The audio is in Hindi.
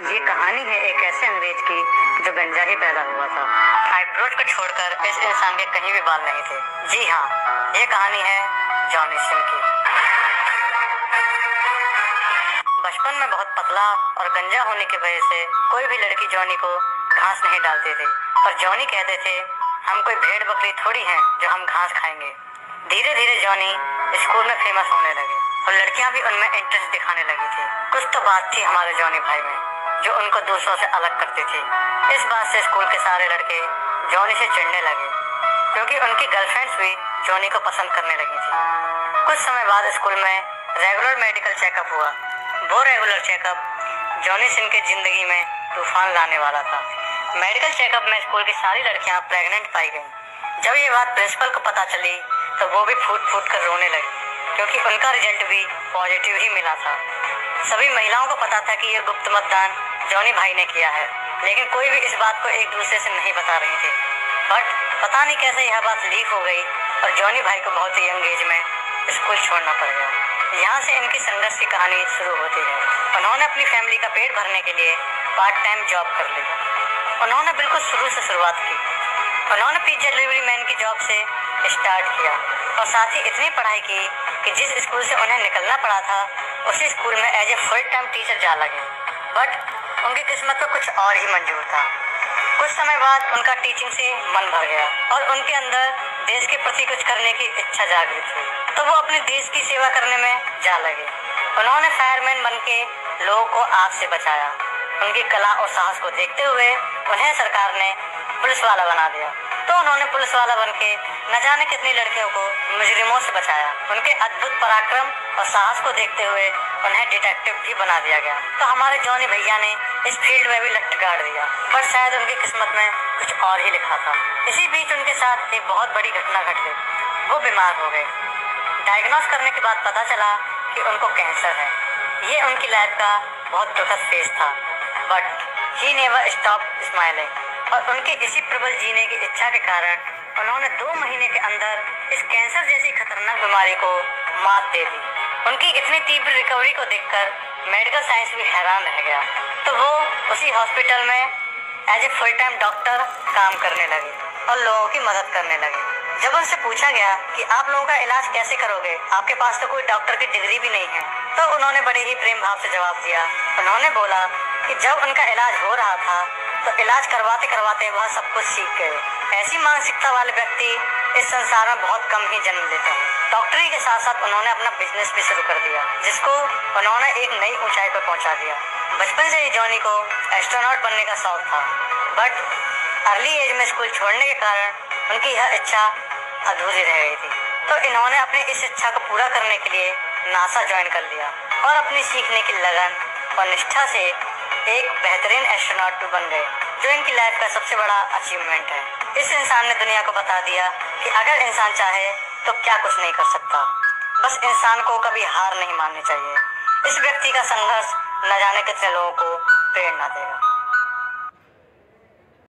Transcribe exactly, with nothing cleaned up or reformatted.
ये कहानी है एक ऐसे अंग्रेज की जो गंजा ही पैदा हुआ था। आईब्रोज को छोड़कर इस इंसान के कहीं भी बाल नहीं थे। जी हाँ, ये कहानी है जॉनी सिंह की। बचपन में बहुत पतला और गंजा होने की वजह से कोई भी लड़की जॉनी को घास नहीं डालती थी, पर जॉनी कहते थे हम कोई भेड़ बकरी थोड़ी हैं जो हम घास खाएंगे। धीरे धीरे जॉनी स्कूल में फेमस होने लगे और लड़कियां भी उनमें इंटरेस्ट दिखाने लगी थी। कुछ तो बात थी हमारे जॉनी भाई में जो उनको दूसरों से अलग करती थी। इस बात से स्कूल के सारे लड़के जॉनी से चिढ़ने लगे क्योंकि उनकी गर्लफ्रेंड्स भी जॉनी को पसंद करने लगी थी। कुछ समय बाद स्कूल में रेगुलर मेडिकल चेकअप हुआ। वो रेगुलर चेकअप जॉनी सिंह की जिंदगी में तूफान लाने वाला था। मेडिकल चेकअप में स्कूल की सारी लड़कियां प्रेग्नेंट पाई गईं। जब ये बात प्रिंसिपल को पता चली तो वो भी फूट फूट कर रोने लगी क्योंकि उनका रिजल्ट भी पॉजिटिव ही मिला था। सभी महिलाओं को पता था कि ये गुप्त मतदान जॉनी भाई ने किया है, लेकिन कोई भी इस बात को एक दूसरे से नहीं बता रही थी। बट पता नहीं कैसे यह बात लीक हो गई और जॉनी भाई को बहुत ही यंग एज में स्कूल छोड़ना पड़ गया। यहाँ से इनकी संघर्ष की कहानी शुरू होती है। उन्होंने अपनी फैमिली का पेट भरने के लिए पार्ट टाइम जॉब कर ली। उन्होंने बिल्कुल शुरू से शुरुआत की। उन्होंने पिज्जा डिलीवरी मैन की जॉब से स्टार्ट किया और साथ ही इतनी पढ़ाई की कि जिस स्कूल से उन्हें निकलना पड़ा था उसी स्कूल में as a full time teacher जा लगे। बट उनकी किस्मत को कुछ और ही मंजूर था। कुछ समय बाद उनका टीचिंग से मन भर गया और उनके अंदर देश के प्रति कुछ करने की इच्छा जागृत हुई, तो वो अपने देश की सेवा करने में जा लगे। उन्होंने फायरमैन बन के लोगों को आग से बचाया। उनकी कला और साहस को देखते हुए उन्हें सरकार ने पुलिस वाला बना दिया, तो उन्होंने पुलिस वाला बन के न जाने कितनी लड़कियों को मुजरिमों से बचाया। उनके अद्भुत पराक्रम और साहस को देखते हुए उन्हें डिटेक्टिव भी बना दिया गया। तो हमारे जॉनी भैया ने इस फील्ड में भी लट गाड़ दिया, पर शायद उनकी किस्मत में कुछ और ही लिखा था। इसी बीच उनके साथ एक बहुत बड़ी घटना घट गई। वो बीमार हो गए। डायग्नोस करने के बाद पता चला कि उनको कैंसर है। ये उनकी लाइफ का बहुत दुखद फेज था, but he never stop smiling. और उनके इसी प्रबल जीने की इच्छा के कारण उन्होंने दो महीने के अंदर इस कैंसर जैसी खतरनाक बीमारी को मात दे दी। उनकी इतनी तीव्र रिकवरी को देखकर मेडिकल साइंस भी हैरान रह गया, तो वो उसी हॉस्पिटल में as a full time doctor काम करने लगे और लोगों की मदद करने लगे। जब उनसे पूछा गया कि आप लोगों का इलाज कैसे करोगे, आपके पास तो कोई डॉक्टर की डिग्री भी नहीं है, तो उन्होंने बड़े ही प्रेम भाव से जवाब दिया। उन्होंने बोला कि जब उनका इलाज हो रहा था तो इलाज करवाते करवाते वह सब कुछ सीख गए। ऐसी मानसिकता वाले व्यक्ति इस संसार में बहुत कम ही जन्म लेते हैं। डॉक्टरी के साथ साथ उन्होंने अपना बिजनेस भी शुरू कर दिया, जिसको उन्होंने एक नई ऊंचाई पर पहुंचा दिया। बचपन से ही जॉनी को एस्ट्रोनॉट बनने का शौक था, बट अर्ली एज में स्कूल छोड़ने के कारण उनकी यह इच्छा अधूरी रह गई थी। तो इन्होंने अपनी इस इच्छा को पूरा करने के लिए नासा ज्वाइन कर लिया और अपनी सीखने की लगन और निष्ठा से एक बेहतरीन एस्ट्रोनॉट बन गए, जो इनकी लाइफ का सबसे बड़ा अचीवमेंट है। इस इंसान ने दुनिया को बता दिया कि अगर इंसान चाहे तो क्या कुछ नहीं कर सकता। बस इंसान को कभी हार नहीं माननी चाहिए। इस व्यक्ति का संघर्ष न जाने कितने लोगों को प्रेरणा देगा।